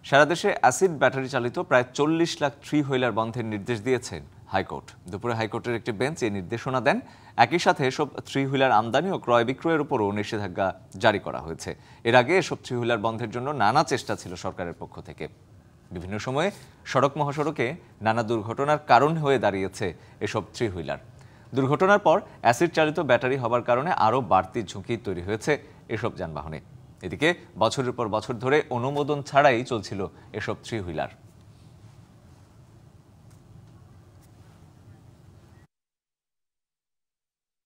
সারা দেশে acid battery চালিত প্রায় 40 লাখ থ্রি হুইলার বন্ধের নির্দেশ দিয়েছেন হাইকোর্ট। দুপুরে হাইকোর্টের একটি বেঞ্চ এই নির্দেশনা দেন। একই সাথে এসব থ্রি হুইলার আমদানি ও ক্রয় বিক্রয়ের উপরও নিষেধাজ্ঞা জারি করা হয়েছে। এর আগে এসব থ্রি হুইলার বন্ধের জন্য নানা চেষ্টা ছিল সরকারের পক্ষ থেকে। বিভিন্ন সময়ে সড়ক মহাসড়কে নানা দুর্ঘটনার কারণ হয়ে দাঁড়িয়েছে এসব থ্রি হুইলার। দুর্ঘটনার পর অ্যাসিড চালিত ব্যাটারি হবার কারণে আরও বাড়তি ঝুঁকি তৈরি হয়েছে এসব যানবাহনে। এদিকে বছরের পর বছর ধরে অনুমোদন ছাড়াই চলছিল এসব থ্রি হুইলার।